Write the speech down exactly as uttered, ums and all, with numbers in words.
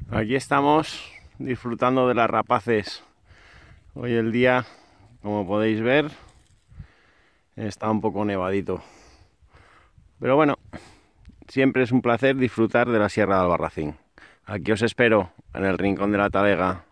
Aquí estamos disfrutando de las rapaces. Hoy el día, como podéis ver, está un poco nevadito. Pero bueno, siempre es un placer disfrutar de la Sierra de Albarracín. Aquí os espero, en el rincón de la talega.